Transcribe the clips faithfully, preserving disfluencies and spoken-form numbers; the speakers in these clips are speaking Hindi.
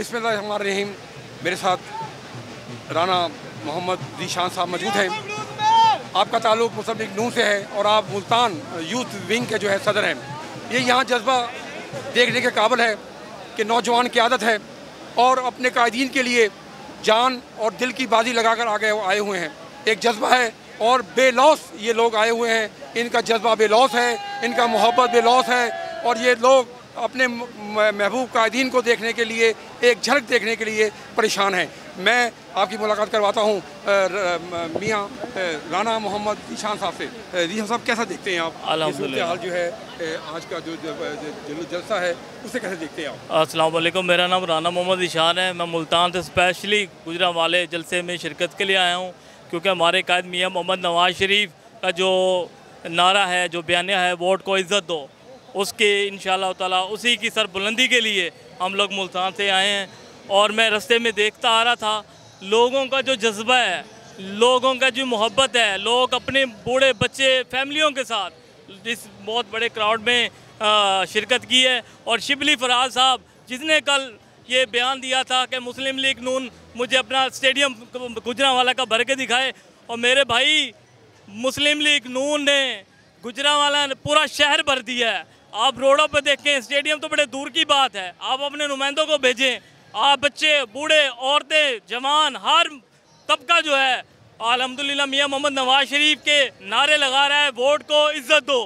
बिस्मिल्लाहिर्रहमानिर्रहीम। मेरे साथ राना मोहम्मद ज़ीशान साहब मौजूद हैं। आपका ताल्लुक़ मुस्लिम लीग नून से है और आप मुल्तान यूथ विंग के जो है सदर हैं। ये यहाँ जज्बा देखने के काबिल है कि नौजवान की आदत है और अपने कायदीन के लिए जान और दिल की बाजी लगा कर आगे आए हुए हैं। एक जज्बा है और बेलौस ये लोग आए हुए हैं। इनका जज्बा बेलौस है, इनका मोहब्बत बेलौस है और ये लोग अपने महबूब कायदीन को देखने के लिए, एक झलक देखने के लिए परेशान हैं। मैं आपकी मुलाकात करवाता हूँ मियाँ राना मोहम्मद ज़ीशान साहब से। ज़ीशान साहब, कैसा देखते हैं आप अल्हम्दुलिल्लाह हाल जो है आज का जो जो जलसा है उसे कैसे देखते हैं आप? अस्सलाम वालेकुम, मेरा नाम राना मोहम्मद ज़ीशान है। मैं मुल्तान से स्पेशली गुजरांवाले जलसे में शिरकत के लिए आया हूँ क्योंकि हमारे कायद मियाँ मोहम्मद नवाज़ शरीफ का जो नारा है, जो बयानिया है, वोट को इज़्ज़त दो, उसके इंशाअल्लाह ताला उसी की सरबुलंदी के लिए हम लोग मुल्तान से आए हैं। और मैं रास्ते में देखता आ रहा था लोगों का जो जज्बा है, लोगों का जो मोहब्बत है, लोग अपने बूढ़े बच्चे फैमिलियों के साथ इस बहुत बड़े क्राउड में आ, शिरकत की है। और शिबली फराज साहब जिसने कल ये बयान दिया था कि मुस्लिम लीग नून मुझे अपना स्टेडियम गुजरांवाला का भर के दिखाए, और मेरे भाई मुस्लिम लीग नून ने गुजरांवाला ने पूरा शहर भर दिया है। आप रोडों पर देखें, स्टेडियम तो बड़े दूर की बात है, आप अपने नुमाइंदों को भेजें। आप बच्चे, बूढ़े, औरतें, जवान, हर तबका जो है अल्हम्दुलिल्लाह मियाँ मोहम्मद नवाज शरीफ के नारे लगा रहा है, वोट को इज्जत दो।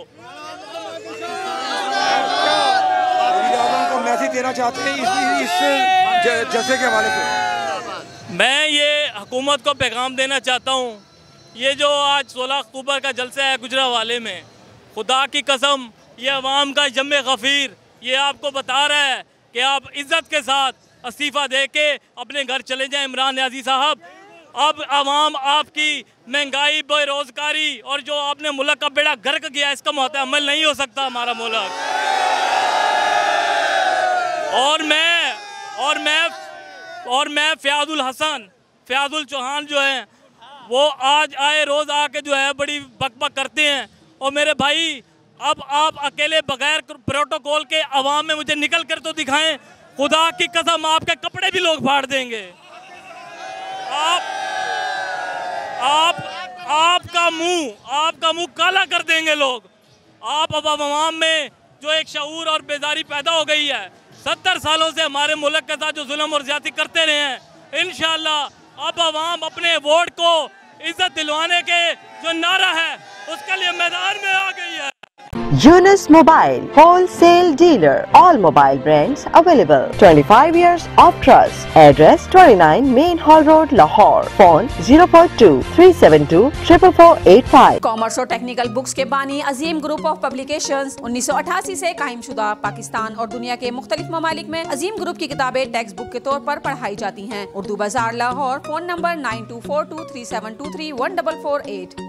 को मैसेज देना चाहते हैं इस, इस जलसे के हवाले से? मैं ये हुकूमत को पैगाम देना चाहता हूँ, ये जो आज सोलह अक्टूबर का जलसा है गुजरांवाले में, खुदा की कसम ये अवाम का जम्मे गफ़ीर ये आपको बता रहा है कि आप इज़्ज़त के साथ इस्तीफ़ा दे के अपने घर चले जाएं। इमरान न्याज़ी साहब, अब अवाम आपकी महंगाई, बेरोज़गारी और जो आपने मुल्क का बेड़ा गर्क किया, इसका मुतहम्मिल नहीं हो सकता हमारा मुल्क। और मैं और मैं और मैं फ़याज़ुल हसन फ़याज़ुल चौहान जो हैं वो आज आए रोज़ आके जो है बड़ी बकबक करते हैं। और मेरे भाई, अब आप अकेले बगैर प्रोटोकॉल के अवाम में मुझे निकल कर तो दिखाएं, खुदा की कसम आपके कपड़े भी लोग फाड़ देंगे। आप आप आपका मुंह आपका मुंह काला कर देंगे लोग। आप अब अवाम में जो एक शऊर और बेदारी पैदा हो गई है, सत्तर सालों से हमारे मुल्क के साथ जो जुल्म और ज्यादती करते रहे हैं, इंशाअल्लाह अब अवाम अपने वोट को इज्जत दिलवाने के जो नारा है उसके लिए मैदान में आ गई है। Yunus Mobile, wholesale dealer, all mobile brands available. twenty-five years of trust. Address twenty-nine Main Hall Road, Lahore. Phone zero four two three seven two four four four eight five. Commerce और टेक्निकल बुक्स के बानी अजीम ग्रुप ऑफ पब्लिकेशंस उन्नीस सौ अठासी से कायम शुदा पाकिस्तान और दुनिया के मुख्तलिफ ममालिक में अजीम ग्रुप की किताबें टेक्स्ट बुक के तौर पर पढ़ाई जाती हैं। उर्दू बाजार, Lahore. Phone number nine two four two three seven two three one double four eight.